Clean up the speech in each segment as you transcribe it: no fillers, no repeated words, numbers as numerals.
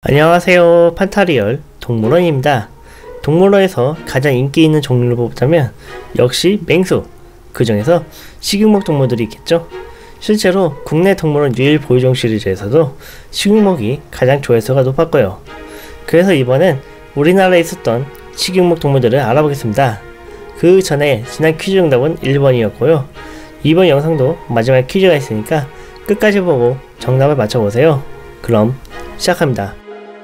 안녕하세요. 판타리얼 동물원입니다. 동물원에서 가장 인기 있는 종류를 뽑자면 역시 맹수, 그 중에서 식용목 동물들이 있겠죠. 실제로 국내 동물원 유일 보유종 시리즈에서도 식용목이 가장 조회수가 높았고요. 그래서 이번엔 우리나라에 있었던 식용목 동물들을 알아보겠습니다. 그 전에 지난 퀴즈 정답은 1번이었고요. 이번 영상도 마지막 퀴즈가 있으니까 끝까지 보고 정답을 맞춰보세요. 그럼 시작합니다.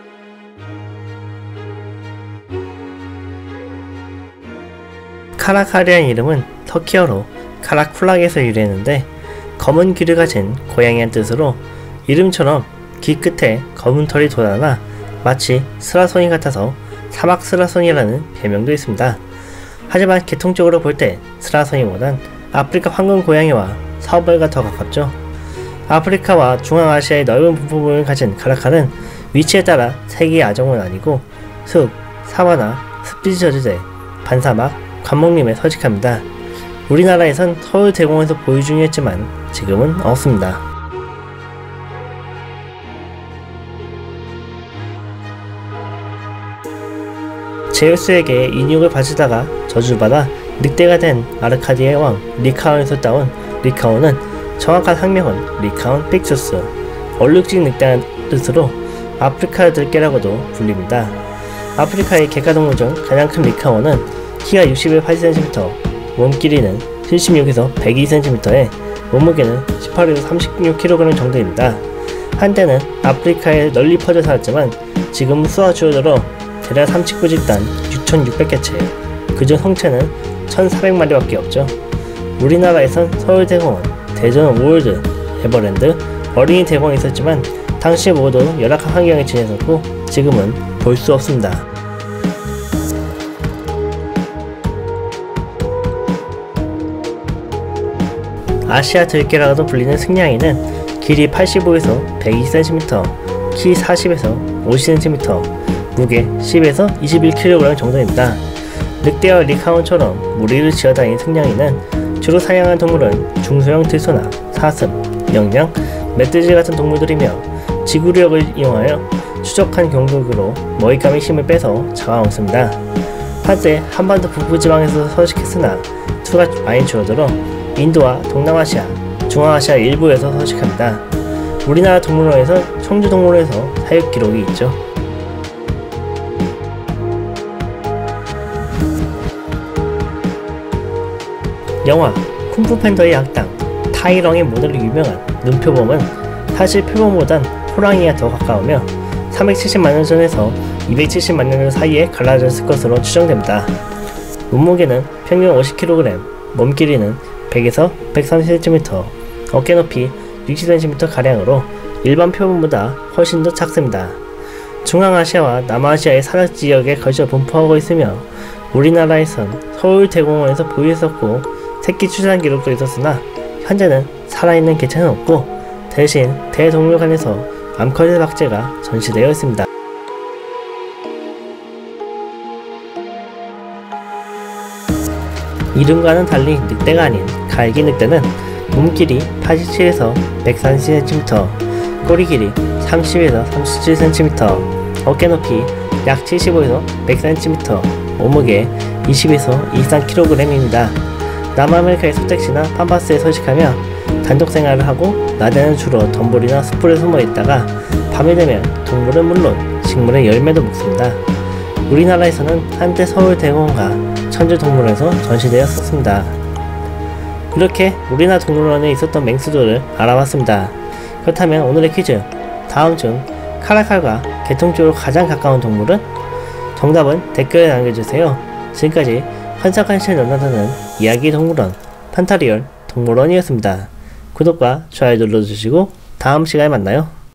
카라칼이라는 이름은 터키어로 카라쿨락에서 유래했는데 검은 귀를 가진 고양이란 뜻으로 이름처럼 귀 끝에 검은 털이 돋아나 마치 스라소니 같아서 사막 스라소니라는 별명도 있습니다. 하지만 계통적으로 볼 때 스라소니보단 아프리카 황금 고양이와 사벌과 더 가깝죠. 아프리카와 중앙아시아의 넓은 분포를 가진 카라칼은 위치에 따라 세계의 아정은 아니고 숲, 사바나, 습지 저지대, 반사막, 관목림에 서식합니다. 우리나라에선 서울대공원에서 보유 중이었지만 지금은 없습니다. 제우스에게 인육을 바치다가 저주받아 늑대가 된 아르카디아의 왕 리카온에서 따온 리카온은 정확한 학명은 리카온 픽투스, 얼룩진 늑대라는 뜻으로 아프리카 들개라고도 불립니다. 아프리카의 객가동물 중 가장 큰 리카온은 키가 60에서 80cm, 몸 길이는 76에서 102cm에 몸무게는 18에서 36kg 정도입니다. 한때는 아프리카에 널리 퍼져 살았지만 지금은 수가 줄어들어 대략 삼치구 집단 6,600개체, 그중 성체는 1,400마리밖에 없죠. 우리나라에선 서울대공원, 대전 월드, 에버랜드, 어린이 대공원이 있었지만 당시 모두 열악한 환경에 지냈었고 지금은 볼 수 없습니다. 아시아 들개라고도 불리는 승냥이는 길이 85에서 120cm, 키 40에서 50cm, 무게 10에서 21kg 정도입니다. 늑대와 리카온처럼 무리를 지어다니는 승냥이는 주로 사냥하는 동물은 중소형 들소나 사슴, 영양, 멧돼지 같은 동물들이며 지구력을 이용하여 추적한 경적으로 먹잇감의 힘을 빼서 잡아먹습니다. 한때 한반도 북부지방에서 서식했으나 수가 많이 줄어들어 인도와 동남아시아, 중앙아시아 일부에서 서식합니다. 우리나라 동물원에서 청주동물원에서 사육 기록이 있죠. 영화 쿵푸팬더의 악당 타이렁의 모델로 유명한 눈표범은 사실 표범보단 호랑이가 더 가까우며 370만년 전에서 270만년 전 사이에 갈라졌을 것으로 추정됩니다. 몸무게는 평균 50kg, 몸 길이는 100에서 130cm, 어깨 높이 60cm 가량으로 일반 표범보다 훨씬 더 작습니다. 중앙아시아와 남아시아의 산악 지역에 걸쳐 분포하고 있으며 우리나라에선 서울대공원에서 보유했었고 새끼 출산 기록도 있었으나 현재는 살아있는 개체는 없고 대신 대동물관에서 암컷의 박제가 전시되어 있습니다. 이름과는 달리 늑대가 아닌 갈기 늑대는 몸 길이 87에서 130cm, 꼬리 길이 30에서 37cm, 어깨 높이 약 75에서 100cm, 몸무게 20에서 23kg입니다. 남아메리카의 소택시나 팜파스에 서식하며 단독 생활을 하고 낮에는 주로 덤불이나 숯불에 숨어 있다가 밤이 되면 동물은 물론 식물의 열매도 먹습니다. 우리나라에서는 한때 서울대공원과 천주동물원에서 전시되었었습니다. 이렇게 우리나라 동물원에 있었던 맹수들을 알아봤습니다. 그렇다면 오늘의 퀴즈, 다음 중 카라칼과 계통적으로 가장 가까운 동물은? 정답은 댓글에 남겨주세요. 지금까지 환상한 시를 넘나드는 이야기 동물원 판타리얼 동물원이었습니다. 구독과 좋아요 눌러주시고 다음 시간에 만나요.